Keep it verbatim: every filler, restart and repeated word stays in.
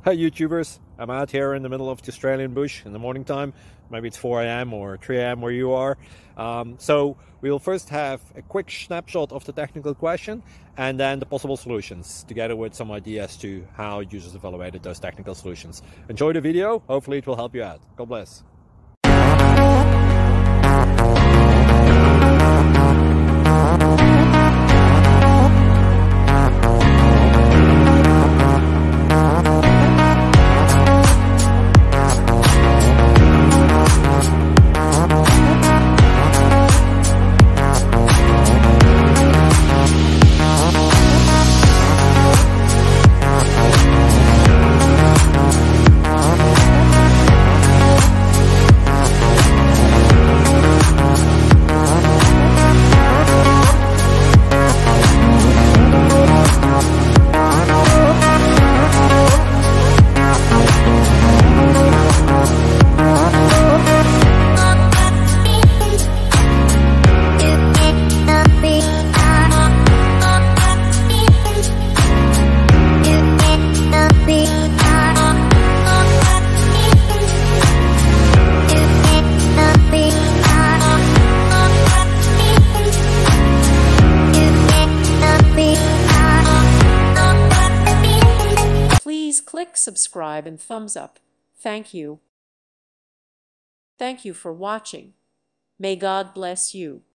Hi YouTubers, I'm out here in the middle of the Australian bush in the morning time. Maybe it's four A M or three A M where you are. Um, so we'll first have a quick snapshot of the technical question and then the possible solutions, together with some ideas to how users evaluated those technical solutions. Enjoy the video, hopefully it will help you out. God bless. Please click subscribe and thumbs up. Thank you. Thank you for watching. May God bless you.